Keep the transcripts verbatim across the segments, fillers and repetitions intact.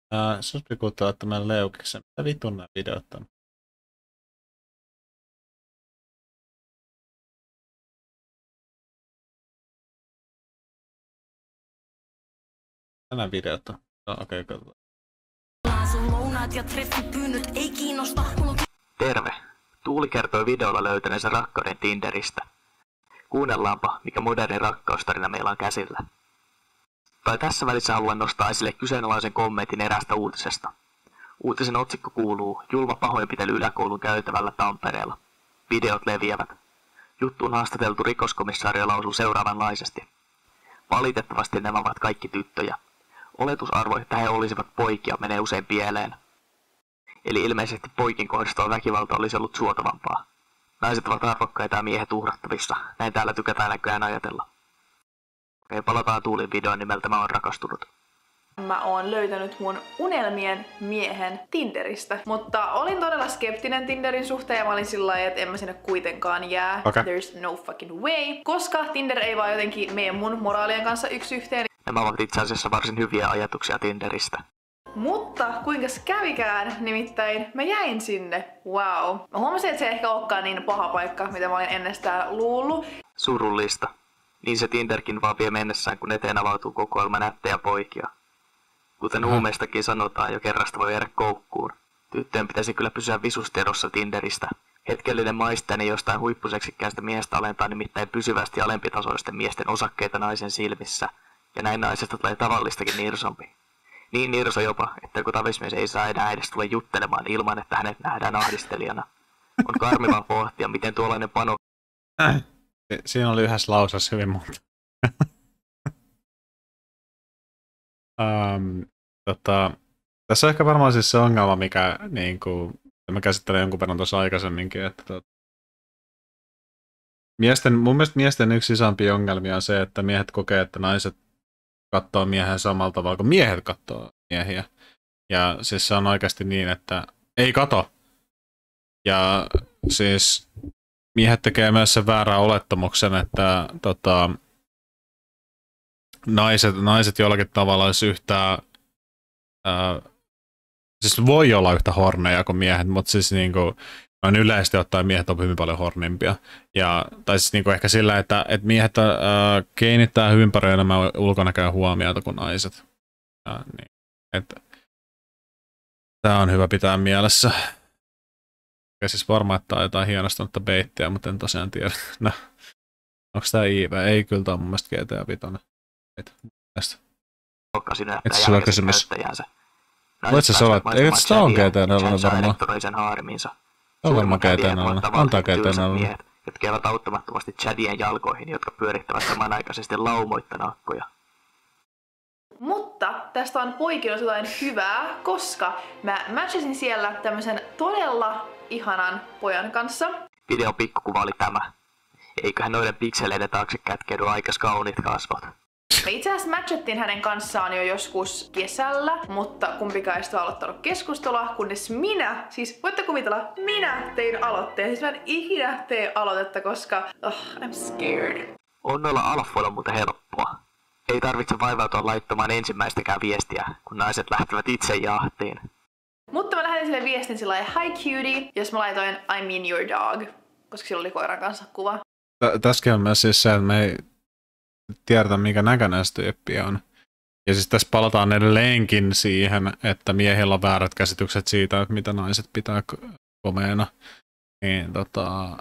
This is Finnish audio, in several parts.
Uh, Subscribe tämän leukiksen. Mitä vitun nämä videot on? Nämä videot on. No, okei, okay, katsotaan. Terve! Tuuli kertoi videolla löytäneensä rakkauden Tinderistä. Kuunnellaanpa, mikä moderni rakkaustarina meillä on käsillä. Tai tässä välissä haluan nostaa esille kyseenalaisen kommentin erästä uutisesta. Uutisen otsikko kuuluu julma pahoinpitely yläkoulun käytävällä Tampereella. Videot leviävät. Juttuun haastateltu rikoskomissario lausuu seuraavanlaisesti. Valitettavasti nämä ovat kaikki tyttöjä. Oletusarvo, että he olisivat poikia, menee usein pieleen. Eli ilmeisesti poikin kohdistuva väkivalta olisi ollut suotavampaa. Naiset ovat arvokkaita ja miehet uhrattavissa. Näin täällä tykätään näköjään ajatella. Okei, palataan Tuulin videoon nimeltä Mä oon rakastunut. Mä oon löytänyt mun unelmien miehen Tinderistä, mutta olin todella skeptinen Tinderin suhteen ja mä olin sillä lailla, että en mä sinne kuitenkaan jää. Okay. There's no fucking way. Koska Tinder ei vaan jotenkin mene mun moraalien kanssa yksi yhteen. Nämä ovat itse asiassa varsin hyviä ajatuksia Tinderistä. Mutta kuinka kävikään, nimittäin mä jäin sinne. Wow. Mä huomasin, että se ei ehkä olekaan niin paha paikka, mitä mä olin ennestään luullut. Surullista. Niin se Tinderkin vaan vie mennessään, kun eteen avautuu kokoelma nättejä poikia. Kuten huumeistakin sanotaan, jo kerrasta voi jäädä koukkuun. Tyttöjen pitäisi kyllä pysyä visusti erossa Tinderistä. Hetkellinen maistajani jostain huippuseksikkäästä miestä alentaa nimittäin pysyvästi alempitasoisten miesten osakkeita naisen silmissä. Ja näin naisesta tulee tavallistakin nirsompi. Niin nirso jopa, että joku tavismies ei saa enää edes tule juttelemaan ilman, että hänet nähdään ahdistelijana. On karmiva pohtia, miten tuollainen pano... Äh. Siinä oli yhdessä lausassa hyvin monta. um, tota, tässä on ehkä varmaan siis se ongelma, mikä niin kuin, mä käsittelen jonkun verran tuossa aikaisemminkin, että tota, miesten, mun mielestä miesten yksi isompia ongelmia on se, että miehet kokee, että naiset katsoo miehen samalla tavalla kuin miehet katsoo miehiä. Ja siis se on oikeasti niin, että ei kato. Ja siis miehet tekee myös sen väärän olettamuksen, että tota, naiset, naiset jollakin tavalla olisi yhtä, ää, siis voi olla yhtä horneja kuin miehet, mutta siis niinku, noin yleisesti ottaen miehet on hyvin paljon hornimpia. Ja, tai siis niinku ehkä sillä, että, että miehet ää, kiinnittää hyvin paljon enemmän ulkonäköä huomiota kuin naiset. Ja, niin, että, tämä on hyvä pitää mielessä. Ja siis varmaan, että tämä on jotain hienostunutta beittiä, mutta en tosiaan tiedä. No, onko tämä I V? Ei, kyllä tämä on mun mielestä G T A viisi. Itse sulla on kysymys. Voit se olla, että eikö sitä on G T A neljä varmaan? On varmaan G T A neljä. Antaa G T A neljä. Jotka jäävät auttamattomasti Chadien jalkoihin, jotka pyörittävät samanaikaisesti laumoitta nakkoja. Mutta tästä on poikinut jotain hyvää, koska mä matchasin siellä tämmöisen todella ihanan pojan kanssa. Videon pikkukuva oli tämä. Eiköhän noiden pikseleiden taakse kätkeydy aikas kauniit kasvot. Me itse asiassa matchattiin hänen kanssaan jo joskus kesällä, mutta kumpikaan ei sitä aloittanut keskustelua, kunnes minä, siis voitte kuvitella, minä tein aloitteen. Siis mä en ikinä tee aloitetta, koska oh, I'm scared. On noilla alfoilla muuten helppoa. Ei tarvitse vaivautua laittamaan ensimmäistäkään viestiä, kun naiset lähtevät itse jahtiin. Mutta mä lähetin sille viestin sillä lailla, hi cutie, jos mä laitoin I mean your dog, koska sillä oli koiran kanssa kuva. Tässäkin on myös siis se, että me ei tiedetä, mikä näköinen se tyyppi on. Ja siis tässä palataan edelleenkin siihen, että miehillä on väärät käsitykset siitä, että mitä naiset pitää komeena. Niin tota,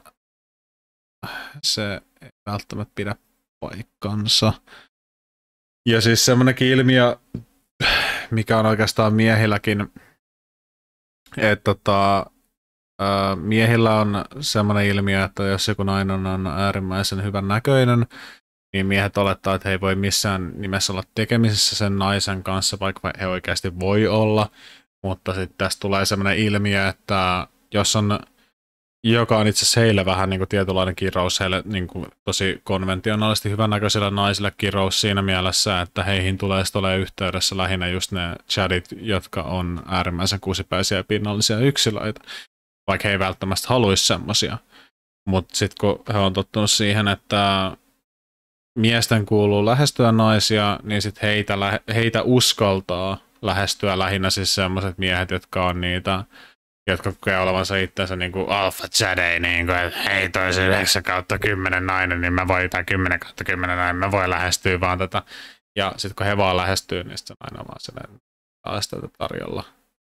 se ei välttämättä pidä paikkansa. Ja siis semmoinenkin ilmiö, mikä on oikeastaan miehilläkin, että tota, miehillä on semmoinen ilmiö, että jos joku nainen on äärimmäisen hyvän näköinen, niin miehet olettaa, että he ei voi missään nimessä olla tekemisissä sen naisen kanssa, vaikka he oikeasti voi olla. Mutta sitten tästä tulee semmoinen ilmiö, että jos on, joka on itse asiassa heille vähän niin kuin tietynlainen kirous, heille niin kuin tosi konventionaalisesti hyvännäköisillä naisille kirous siinä mielessä, että heihin tulee sitten olemaan yhteydessä lähinnä just ne chattit, jotka on äärimmäisen kuusipäisiä ja pinnallisia yksilöitä, vaikka he ei välttämättä haluaisi semmoisia. Mutta sitten kun he on tottunut siihen, että miesten kuuluu lähestyä naisia, niin sitten heitä, heitä uskaltaa lähestyä lähinnä siis semmoiset miehet, jotka on niitä, jotka kokee olevansa itsensä niinku alpha chadei, niinku, että hei toi se yhdeksän kautta kymmenen nainen, niin mä voin, tai kymmenen kautta kymmenen nainen, mä voin lähestyä vaan tätä. Ja sitten kun he vaan lähestyy, niin sitten aina vaan sellainen taas tätä tarjolla.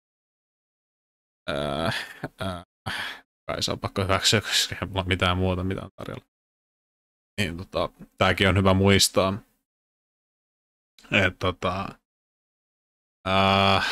Öö, öö, kai se on pakko hyväksyä, koska ei mulla mitään muuta mitään tarjolla. Niin tota, tääkin on hyvä muistaa. Että tota... Öö,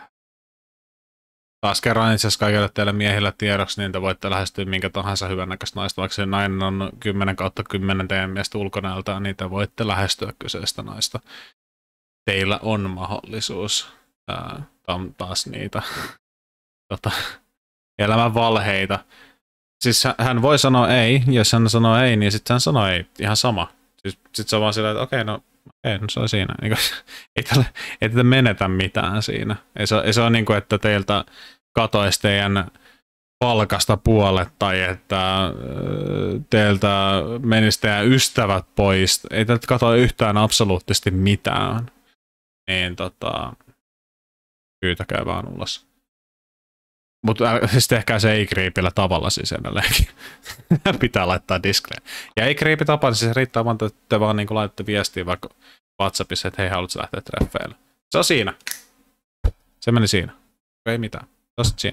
taas kerran itse asiassa kaikille teille miehillä tiedoksi, niin te voitte lähestyä minkä tahansa hyvännäköistä naista. Vaikka se nainen on kymmenen kautta kymmenen teidän mielestä ulkonäöltään, niin te voitte lähestyä kyseistä naista. Teillä on mahdollisuus. Ää, on taas niitä tota, elämän valheita. Siis hän voi sanoa ei, jos hän sanoo ei, niin sitten hän sanoo ei. Ihan sama. Siis, sitten se on vaan silleen, että okei, no, okei, no se on siinä. Niin kuin, ei, tälle, ei tätä menetä mitään siinä. Ei se, ei se ole niin kuin, että teiltä katoisi teidän palkasta puolet tai että teiltä menisi teidän ystävät pois. Ei teiltä katoa yhtään absoluuttisesti mitään. Niin tota, pyytäkää vaan ulos. Mutta siis tehkää se ei-kriipillä tavalla siis edelleenkin. Pitää laittaa disclaimer. Ja ei-kriipi tapa, niin siis riittää vaan, että te vaan niin laitatte viestiä vaikka WhatsAppissa, että hei, haluatko lähteä treffeille. Se on siinä. Se meni siinä. Ei mitään. Se on siinä.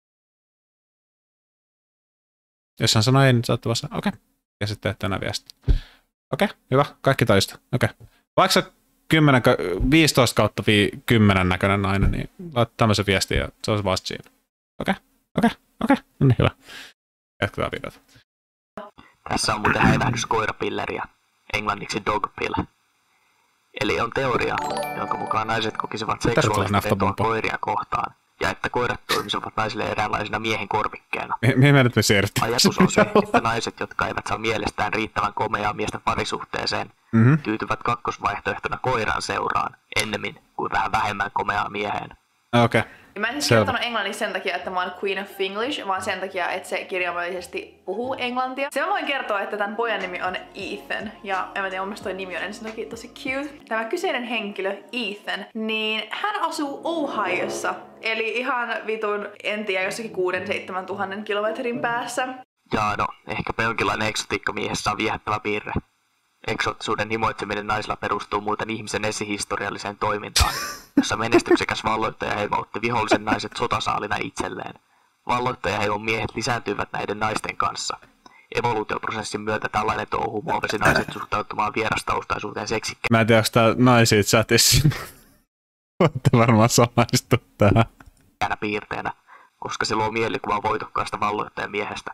Jos hän sanoo ei, niin saatte vasta, okei. Okay. Ja sitten teette enää viestiä. Okei, okay, hyvä. Kaikki taista. Okei. Okay. Vaikka se kymmenen, viisitoista kautta kymmenen näköinen nainen, niin laittaa tämmöisen viestin ja se on vasta siinä. Okei, okay, okei, okay, okei. Okay. No niin, hyvä. Jatketaan videota. Tässä on muuten häivähdys koirapilleriä, englanniksi dog pill. Eli on teoria, jonka mukaan naiset kokisivat seksuaalista vetoa koiria kohtaan, ja että koirat toimisivat naisille eräänlaisina miehen korvikkeena. Mihin meidät me siirryttiin? Ajatus on se, että naiset, jotka eivät saa mielestään riittävän komeaa miestä parisuhteeseen, mm-hmm. tyytyvät kakkosvaihtoehtona koiran seuraan, ennemmin kuin vähän vähemmän komeaa mieheen. Okei. Okay. Mä en siis kirjoittanut englanniksi sen takia, että mä oon Queen of English, vaan sen takia, että se kirjaimellisesti puhuu englantia. Se mä voin kertoa, että tämän pojan nimi on Ethan. Ja en mä tiedä, mun mielestä toi nimi on ensinnäkin tosi cute. Tämä kyseinen henkilö, Ethan, niin hän asuu Ohiossa. Eli ihan vitun, en tiedä, jossakin kuuden seitsemän tuhannen kilometrin päässä. Jaa no, ehkäpä jonkinlainen eksotiikka miehessä on viehättävä piirre. Eksoottisuuden himoitseminen naisilla perustuu muuten ihmisen esihistorialliseen toimintaan, jossa menestyksekäs valloittajaheimo otti vihollisen naiset sotasaalina itselleen. Valloittajaheimon miehet lisääntyivät näiden naisten kanssa. Evoluutioprosessin myötä tällainen touhu muovasi naiset suhtautumaan vierastaustaisuuteen seksikkään. Mä en tiedä, onko tää naisia chatissa. Voitte varmaan samaistua tähän. Piirteenä, koska se luo mielikuvan voitokkaasta valloittajamiehestä.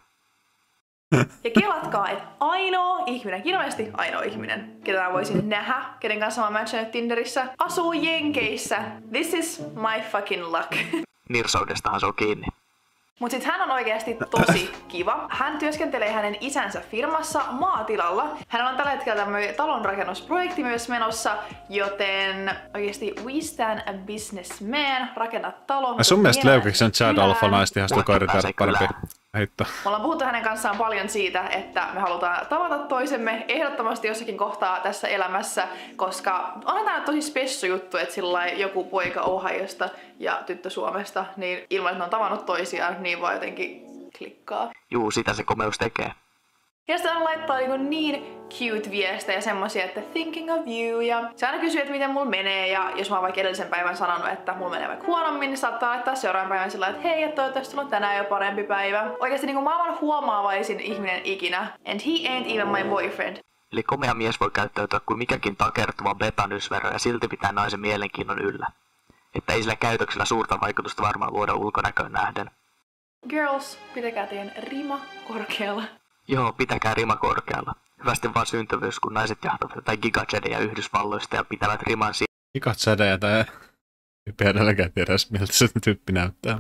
Ja kelatkaa, että ainoa ihminen, kirjallisesti ainoa ihminen, ketä mä voisin nähdä, kenen kanssa mä oon matchannut Tinderissä, asuu Jenkeissä. This is my fucking luck. Nirsoudestahan se on kiinni. Mut sit hän on oikeasti tosi kiva. Hän työskentelee hänen isänsä firmassa maatilalla. Hänellä on tällä hetkellä tämmöinen talonrakennusprojekti myös menossa, joten oikeesti we stand a businessman, rakenna talo. Ja sun mielestä Leukiksen Chad Alpha naisti ihan koiritaan parempi heittää. Me ollaan puhuttu hänen kanssaan paljon siitä, että me halutaan tavata toisemme ehdottomasti jossakin kohtaa tässä elämässä, koska onhan tää tosi spessu juttu, että sillä joku poika Ohiosta ja tyttö Suomesta, niin ilman että ne on tavannut toisiaan, niin vaan jotenkin klikkaa. Juu, sitä se komeus tekee. Ja sitten hän laittaa niin, niin cute viestejä semmosia, että thinking of you, ja se aina kysyy, että miten mulla menee, ja jos mä oon vaikka edellisen päivän sanonut, että mulla menee vaikka huonommin, niin saattaa laittaa seuraavan päivän sillä että hei, että toivottavasti sulla on tänään jo parempi päivä. Oikeesti niin kuin maailman huomaavaisin ihminen ikinä, and he ain't even my boyfriend. Eli komea mies voi käyttäytyä kuin mikäkin takertuva betanysvero ja silti pitää naisen mielenkiinnon yllä. Että ei sillä käytöksellä suurta vaikutusta varmaan luoda ulkonäköön nähden. Girls, pitäkää teidän rima korkealla. Joo, pitäkää rima korkealla. Hyvästi vaan syntyvyys, kun naiset jahtavat jotain gigachadeja Yhdysvalloista ja pitävät riman siinä. Gigachadeja tai ei edelläkään tiedä, miltä se tyyppi näyttää.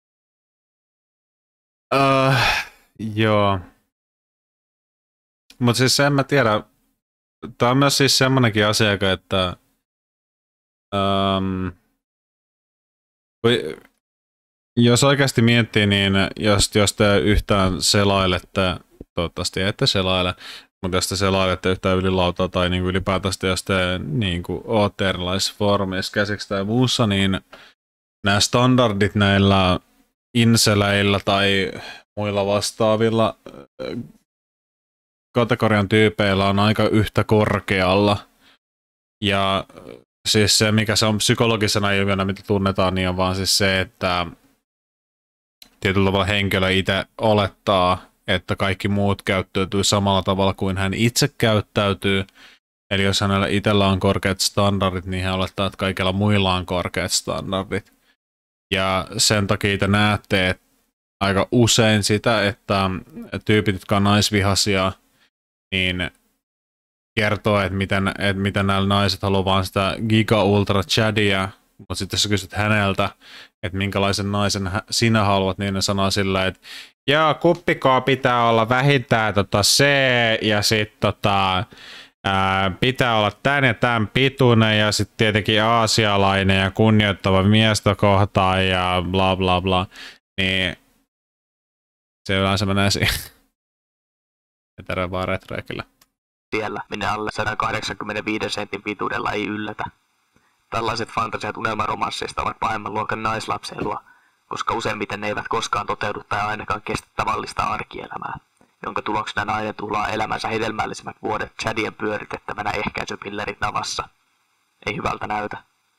Uh, joo. Mutta siis en mä tiedä. Tää on myös siis semmonenkin asia, että um, jos oikeasti miettii, niin jos, jos te yhtään selailette, toivottavasti ette selaile, Mutta jos te selailette yhtään ylilautaa tai niinku ylipäätään jos te niinku ootte erilaisissa foorumeissa käsiksi tai muussa, niin nämä standardit näillä inseleillä tai muilla vastaavilla kategorian tyypeillä on aika yhtä korkealla. Ja siis se, mikä se on psykologisena ilmiönä, mitä tunnetaan, niin on vaan siis se, että tietyllä tavalla henkilö itse olettaa, että kaikki muut käyttäytyy samalla tavalla kuin hän itse käyttäytyy. Eli jos hänellä itsellä on korkeat standardit, niin hän olettaa, että kaikilla muilla on korkeat standardit. Ja sen takia te näette aika usein sitä, että tyypit, jotka on naisvihaisia, niin kertoo, että miten, että miten näillä naiset haluaa vaan sitä giga ultra chadia, mutta sitten jos kysyt häneltä, että minkälaisen naisen sinä haluat, niin ne sanoo sillä, että joo, kuppikaa pitää olla vähintään tota C, ja sitten tota, ää, pitää olla tän ja tämän pituinen, ja sitten tietenkin aasialainen ja kunnioittava miestä kohtaan, ja bla bla bla. Niin se yleensä menee siihen. Ja terve vaan retroekille. Siellä, minne alle sata kahdeksankymmentäviisi sentin pituudella ei yllätä. Tällaiset fantasiat unelmaromansseista ovat pahemman luokan naislapseilua, koska useimmiten ne eivät koskaan toteudu tai ainakaan kestä tavallista arkielämää, jonka tuloksena nainen tuhlaa elämänsä hedelmällisimmät vuodet chadien pyöritettävänä ehkäisypillerit navassa. Ei hyvältä näytä.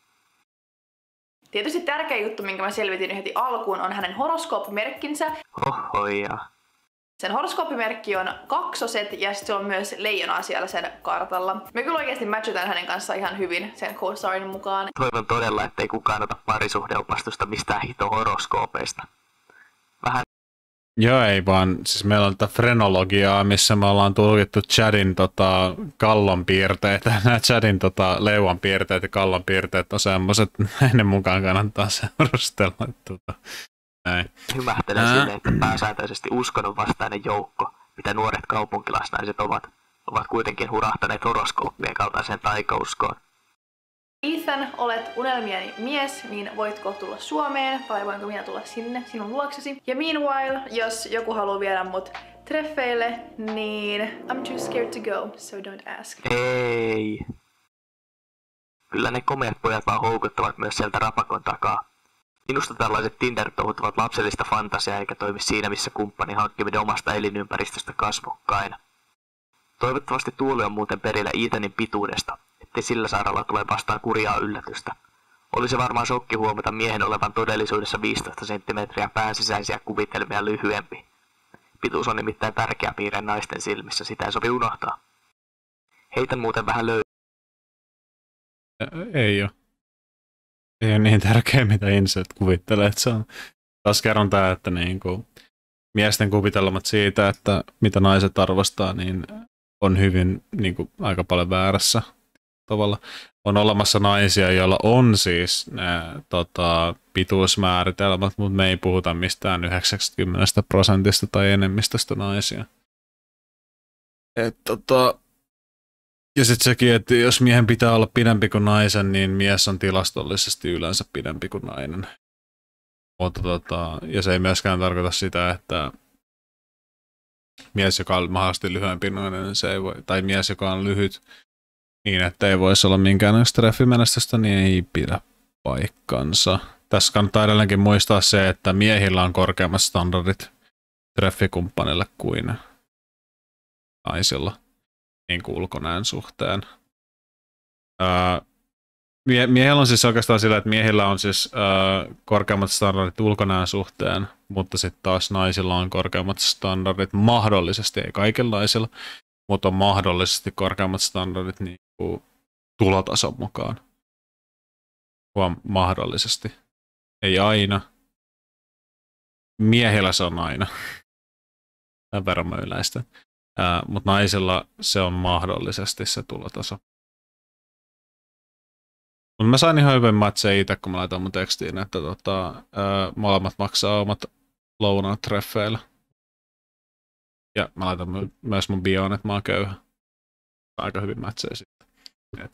Tietysti tärkeä juttu, minkä mä selvitin heti alkuun, on hänen horoskooppimerkkinsä. Hohoja. Sen horoskooppimerkki on kaksoset ja se on myös leijonaa siellä sen kartalla. Me kyllä oikeasti matchataan hänen kanssaan ihan hyvin sen co-starin mukaan. Toivon todella, ettei kukaan ota parisuhdeopastusta mistään hitohoroskoopeista. Vähän. Joo, ei vaan. Siis meillä on tätä frenologiaa, missä me ollaan tulkittu Chadin tota, kallon piirteitä. Nämä Chadin tota, leuan piirteet ja kallon piirteet on semmoiset, näiden mukaan kannattaa seurustella. Tota. Näin. Hymähtelen Ää... sille, että pääsääntöisesti uskonnon vastainen joukko, mitä nuoret kaupunkilaisnaiset ovat, ovat kuitenkin hurahtaneet horoskooppien kaltaiseen taikauskoon. Ethan, olet unelmieni mies, niin voitko tulla Suomeen vai voinko minä tulla sinne sinun luoksesi? Ja meanwhile, jos joku haluaa viedä mut treffeille, niin I'm too scared to go, so don't ask. Ei. Kyllä ne komeat pojat vaan houkuttavat myös sieltä rapakon takaa. Minusta tällaiset Tinder-touhut ovat lapsellista fantasiaa eikä toimi siinä, missä kumppani hankkiminen omasta elinympäristöstä kasvokkain. Toivottavasti Tuuli on muuten perillä Ethanin pituudesta, ettei sillä saaralla tule vastaan kurjaa yllätystä. Olisi varmaan shokki huomata miehen olevan todellisuudessa viisitoista senttimetriä pään sisäisiä kuvitelmia lyhyempi. Pituus on nimittäin tärkeä piirre naisten silmissä, sitä ei sovi unohtaa. Heitän muuten vähän löytyy. Ei ole. Ei ole niin tärkeä, mitä inset kuvittelee. Että se on taas kerron tää, että niinku, miesten kuvitelmat siitä, että mitä naiset arvostaa, niin on hyvin niinku, aika paljon väärässä tavalla. On olemassa naisia, joilla on siis ne tota, pituusmääritelmät, mutta me ei puhuta mistään yhdeksänkymmentä prosentista tai enemmistöstä naisia. Et, tota, ja sitten sekin, että jos miehen pitää olla pidempi kuin naisen, niin mies on tilastollisesti yleensä pidempi kuin nainen. Mutta tota, ja se ei myöskään tarkoita sitä, että mies, joka on mahdollisesti lyhyempi nainen, niin se ei voi, tai mies, joka on lyhyt niin, että ei voisi olla minkäänlaista treffimenestystä, niin ei pidä paikkansa. Tässä kannattaa edelleenkin muistaa se, että miehillä on korkeammat standardit treffikumppanille kuin naisilla. Niin kuin ulkonäön suhteen. Ää, mie- miehillä on siis oikeastaan sillä, että miehillä on siis ää, korkeammat standardit ulkonäön suhteen, mutta sitten taas naisilla on korkeammat standardit mahdollisesti, ei kaikilla naisilla, mutta on mahdollisesti korkeammat standardit niin kuin tulotason mukaan. Vaan mahdollisesti. Ei aina. Miehillä se on aina. Tämän verran mä yleistän. Uh, mutta naisilla se on mahdollisesti se tulotaso. Mutta mä sain ihan hyvin matseja itse, kun mä laitan mun tekstiin, että tota, uh, molemmat maksaa omat lounaat treffeillä. Ja mä laitan my- myös mun bioon, että mä oon köyhä. Aika hyvin matseja sitten. Et.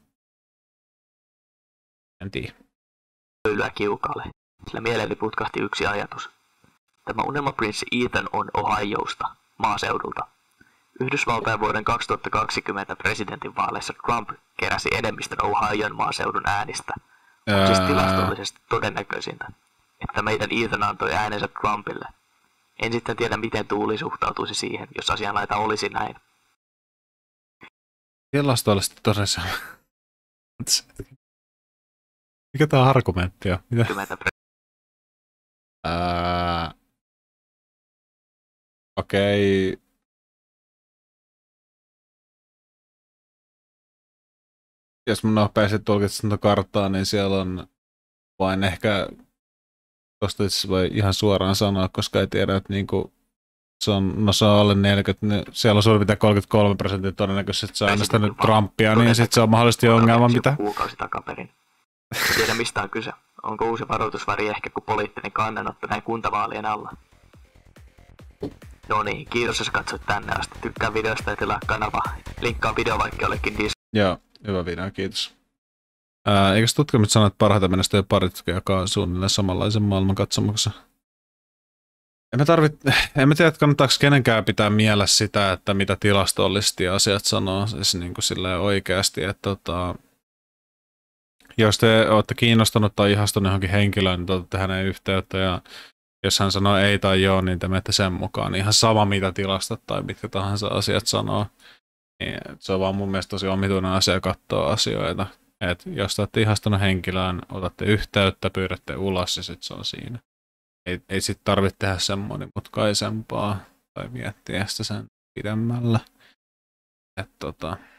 En tiedä. Löylyä kiukaalle, sillä mieleeni putkahti yksi ajatus. Tämä unelmaprinssi Ethan on Ohiosta, maaseudulta. Yhdysvaltain vuoden kaksituhattakaksikymmentä presidentinvaaleissa Trump keräsi enemmistön Ohion maaseudun äänistä. On siis tilastollisesti todennäköisintä, että meidän Ethan antoi äänensä Trumpille. En sitten tiedä, miten Tuuli suhtautuisi siihen, jos asianlaita olisi näin. Tilastollisesti todennäköisesti. Mikä tää argumentti on? Mitä? Ää... Okei. Okay. Jos mä nopeasti tulkitsen tuota karttaa, niin siellä on vain ehkä, tuosta itse voi ihan suoraan sanoa, koska ei tiedä, että niinku, se on, no se on alle neljäkymmentä, niin siellä on suurin piirtein kolmekymmentäkolme prosenttia todennäköisesti, että se on äänestänyt Trumpia, niin sitten se on mahdollisesti ongelma, mitä? Kuukausi takaperin. En tiedä, mistä on kyse. Onko uusi varoitusväri ehkä kuin poliittinen kannanotto näin kuntavaalien alla? No niin, kiitos jos katsoit tänne asti. Tykkää videosta ja tilaa kanava. Linkkaa video vaikka jollekin dis. Joo, hyvä video, kiitos. Ää, eikös tutkimukset sano, että parhaiten menestyy parit, joka on suunnilleen samanlaisen maailmankatsomuksen? En mä, tarvit, en mä tiedä, että kannattaako kenenkään pitää mielessä sitä, että mitä tilastollisesti asiat sanoo siis niin kuin silleen oikeasti, että tota, jos te olette kiinnostunut tai ihastunut johonkin henkilöön, niin otatte hänen yhteyttä ja jos hän sanoo ei tai joo, niin te menette sen mukaan. Ihan sama mitä tilastot tai mitkä tahansa asiat sanoo. Niin se on vaan mun mielestä tosi omituinen asia katsoa asioita. Et jos te olette ihastunut henkilöön, otatte yhteyttä, pyydätte ulos ja sitten se on siinä. Ei, ei sitten tarvitse tehdä sen monimutkaisempaa tai miettiä sitä sen pidemmällä. Et tota...